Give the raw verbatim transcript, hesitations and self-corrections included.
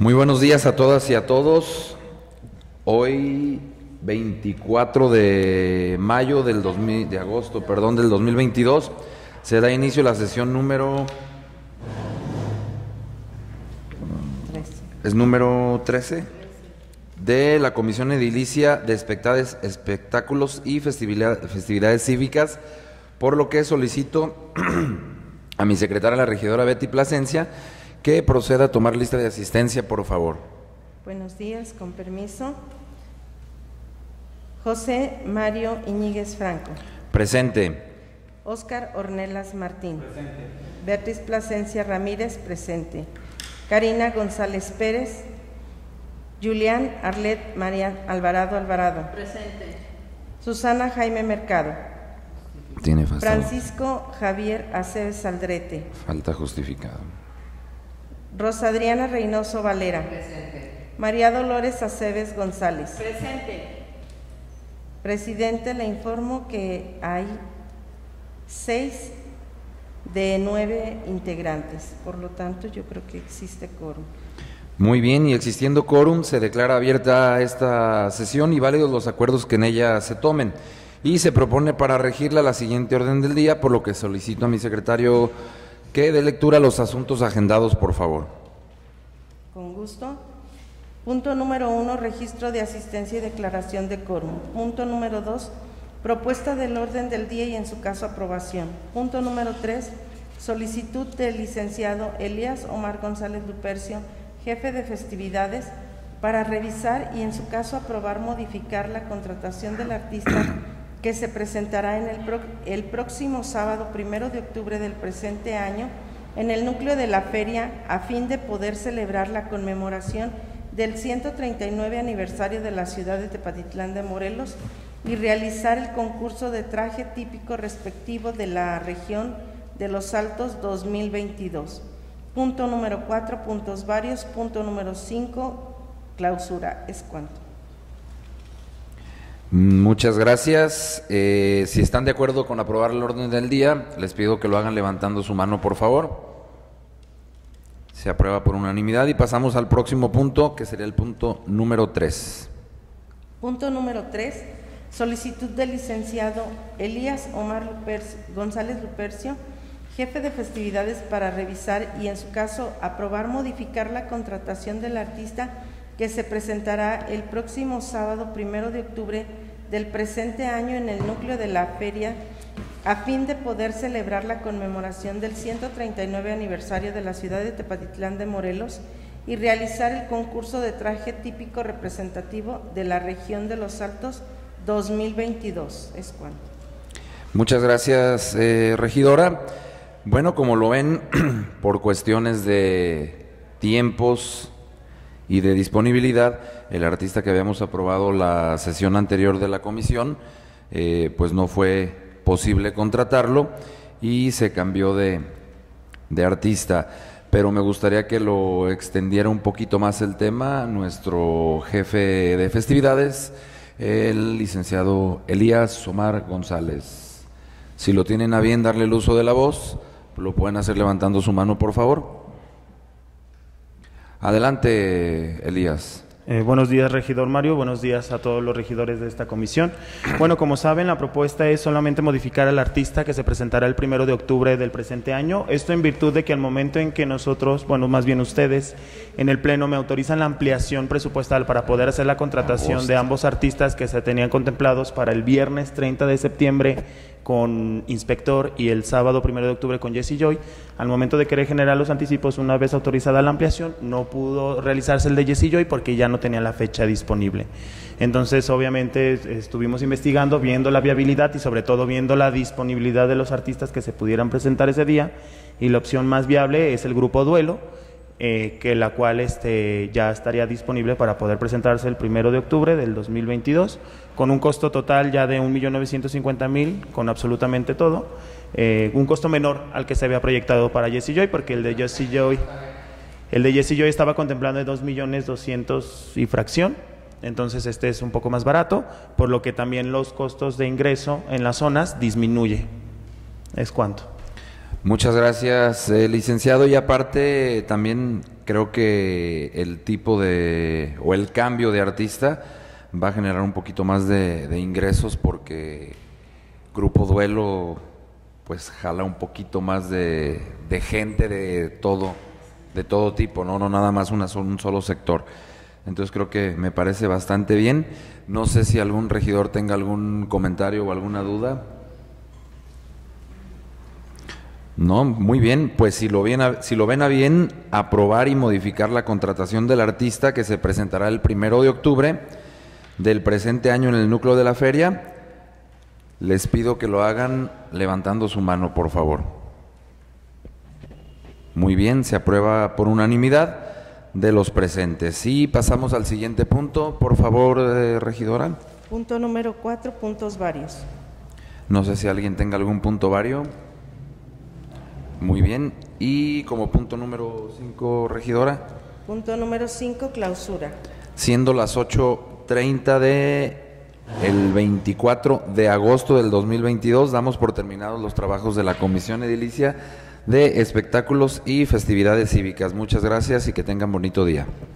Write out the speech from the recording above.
Muy buenos días a todas y a todos. Hoy, veinticuatro de mayo del dos mil, de agosto, perdón, del dos mil veintidós, se da inicio a la sesión número es número trece de la Comisión Edilicia de Espectáculos y Festividades, Festividades Cívicas, por lo que solicito a mi secretaria, la regidora Betty Plasencia, que proceda a tomar lista de asistencia, por favor. Buenos días, con permiso. José Mario Iñiguez Franco. Presente. Óscar Ornelas Martín. Presente. Beatriz Plasencia Ramírez, presente. Karina González Pérez. Julián Arlet María Alvarado Alvarado. Presente. Susana Jaime Mercado. Tiene falta. Francisco Javier Aceves Aldrete. Falta justificado. Rosa Adriana Reynoso Valera. Presente. María Dolores Aceves González. Presente. Presidente, le informo que hay seis de nueve integrantes, por lo tanto yo creo que existe quórum. Muy bien, y existiendo quórum, se declara abierta esta sesión y válidos los acuerdos que en ella se tomen. Y se propone para regirla la siguiente orden del día, por lo que solicito a mi secretario que dé lectura a los asuntos agendados, por favor. Con gusto. Punto número uno, registro de asistencia y declaración de quórum. Punto número dos, propuesta del orden del día y en su caso aprobación. Punto número tres, solicitud del licenciado Elías Omar González Lupercio, jefe de festividades, para revisar y en su caso aprobar modificar la contratación del artista que se presentará en el, pro, el próximo sábado primero de octubre del presente año en el núcleo de la feria, a fin de poder celebrar la conmemoración del ciento treinta y nueve aniversario de la ciudad de Tepatitlán de Morelos y realizar el concurso de traje típico respectivo de la región de los Altos dos mil veintidós. Punto número cuatro, puntos varios. Punto número cinco, clausura. Es cuanto. Muchas gracias. Eh, si están de acuerdo con aprobar el orden del día, les pido que lo hagan levantando su mano, por favor. Se aprueba por unanimidad y pasamos al próximo punto, que sería el punto número tres. Punto número tres, solicitud del licenciado Elías Omar Lupercio, González Lupercio, jefe de festividades, para revisar y en su caso aprobar modificar la contratación del artista que se presentará el próximo sábado primero de octubre del presente año en el núcleo de la feria, a fin de poder celebrar la conmemoración del ciento treinta y nueve aniversario de la ciudad de Tepatitlán de Morelos y realizar el concurso de traje típico representativo de la región de los Altos dos mil veintidós. Es cuanto. Muchas gracias, eh, regidora. Bueno, como lo ven, por cuestiones de tiempos y de disponibilidad, el artista que habíamos aprobado la sesión anterior de la comisión, eh, pues no fue posible contratarlo y se cambió de, de artista, pero me gustaría que lo extendiera un poquito más el tema nuestro jefe de festividades, el licenciado Elías Omar González. Si lo tienen a bien darle el uso de la voz, lo pueden hacer levantando su mano, por favor. Adelante, Elías. Eh, buenos días, regidor Mario, buenos días a todos los regidores de esta comisión. Bueno, como saben, la propuesta es solamente modificar al artista que se presentará el primero de octubre del presente año. Esto en virtud de que al momento en que nosotros, bueno, más bien ustedes, en el Pleno me autorizan la ampliación presupuestal para poder hacer la contratación de ambos artistas que se tenían contemplados para el viernes treinta de septiembre con Inspector y el sábado primero de octubre con Jesse Joy. Al momento de querer generar los anticipos, una vez autorizada la ampliación, no pudo realizarse el de Jesse Joy porque ya no tenía la fecha disponible. Entonces, obviamente, estuvimos investigando, viendo la viabilidad y sobre todo viendo la disponibilidad de los artistas que se pudieran presentar ese día, y la opción más viable es el grupo Duelo, eh, que la cual este, ya estaría disponible para poder presentarse el primero de octubre del dos mil veintidós, con un costo total ya de un millón novecientos cincuenta mil, con absolutamente todo, eh, un costo menor al que se había proyectado para Jesse Joy, porque el de Jesse Joy, el de Jesse Joy estaba contemplando de dos millones doscientos y fracción. Entonces este es un poco más barato, por lo que también los costos de ingreso en las zonas disminuye. ¿Es cuánto? Muchas gracias, eh, licenciado. Y aparte, también creo que el tipo de, o el cambio de artista va a generar un poquito más de, de ingresos, porque Grupo Duelo pues jala un poquito más de, de gente de todo, de todo tipo, no, no nada más una, un solo sector. Entonces creo que me parece bastante bien. No sé si algún regidor tenga algún comentario o alguna duda. No, muy bien, pues si lo, bien, si lo ven a bien, aprobar y modificar la contratación del artista que se presentará el primero de octubre del presente año en el núcleo de la feria. Les pido que lo hagan levantando su mano, por favor. Muy bien, se aprueba por unanimidad de los presentes. Y pasamos al siguiente punto, por favor, eh, regidora. Punto número cuatro, puntos varios. No sé si alguien tenga algún punto vario. Muy bien. Y como punto número cinco, regidora. Punto número cinco, clausura. Siendo las ocho treinta de el veinticuatro de agosto del dos mil veintidós, damos por terminados los trabajos de la Comisión Edilicia de Espectáculos y Festividades Cívicas. Muchas gracias y que tengan bonito día.